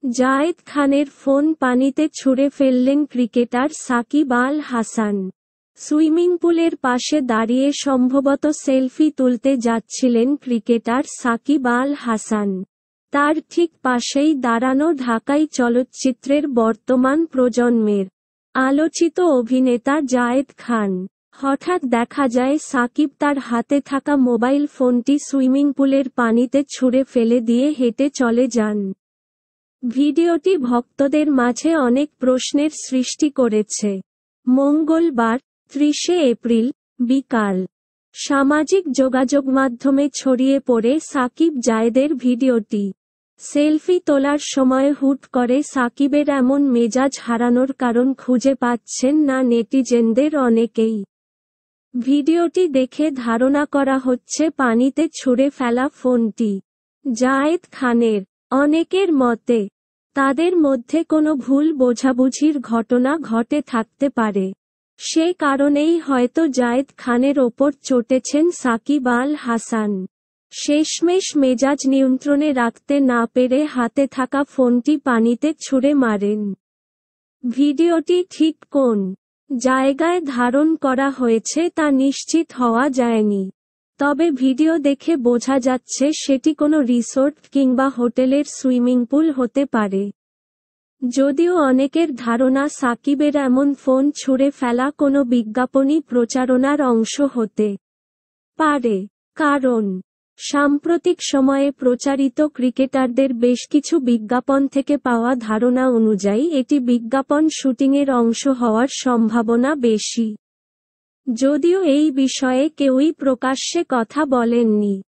জায়েদ খানের ফোন পানিতে ছুঁড়ে ফেললেন ক্রিকেটার সাকিব আল হাসান। সুইমিং পুলের পাশে দাঁড়িয়ে সম্ভবত সেলফি তুলতে যাচ্ছিলেন ক্রিকেটার সাকিব আল হাসান। তার ঠিক পাশেই দাঁড়ানো ঢাকাই চলচ্চিত্রের বর্তমান প্রজন্মের আলোচিত অভিনেতা জায়েদ খান। হঠাৎ দেখা যায় সাকিব তার হাতে থাকা মোবাইল ফোনটি সুইমিং পুলের পানিতে ছুঁড়ে ফেলে দিয়ে হেঁটে চলে যান। ভিডিওটি ভক্তদের মাঝে অনেক প্রশ্নের সৃষ্টি করেছে। মঙ্গলবার 30 এপ্রিল বিকাল সামাজিক যোগাযোগ মাধ্যমে ছড়িয়ে পড়ে সাকিব জায়েদের ভিডিওটি। সেলফি তোলার সময় হুট করে সাকিবের এমন মেজাজ হারানোর কারণ খুঁজে পাচ্ছেন না নেটিজেনদের অনেকেই। ভিডিওটি দেখে ধারণা করা হচ্ছে পানিতে ছুঁড়ে ফেলা ফোনটি জায়েদ খানের। অনেকের মতে, তাদের মধ্যে কোনো ভুল বোঝাবুঝির ঘটনা ঘটে থাকতে পারে। সে কারণেই হয়তো জায়েদ খানের ওপর চটেছেন সাকিব আল হাসান। শেষমেশ মেজাজ নিয়ন্ত্রণে রাখতে না পেরে হাতে থাকা ফোনটি পানিতে ছুঁড়ে মারেন। ভিডিওটি ঠিক কোন জায়গায় ধারণ করা হয়েছে তা নিশ্চিত হওয়া যায়নি। তবে ভিডিও দেখে বোঝা যাচ্ছে সেটি কোনো রিসোর্ট কিংবা হোটেলের সুইমিং পুল হতে পারে। যদিও অনেকের ধারণা সাকিবের এমন ফোন ছুঁড়ে ফেলা কোনো বিজ্ঞাপনী প্রচারণার অংশ হতে পারে। কারণ সাম্প্রতিক সময়ে প্রচারিত ক্রিকেটারদের বেশ কিছু বিজ্ঞাপন থেকে পাওয়া ধারণা অনুযায়ী এটি বিজ্ঞাপন শুটিংয়ের অংশ হওয়ার সম্ভাবনা বেশি। যদিও এই বিষয়ে কেউই প্রকাশ্যে কথা বলেননি।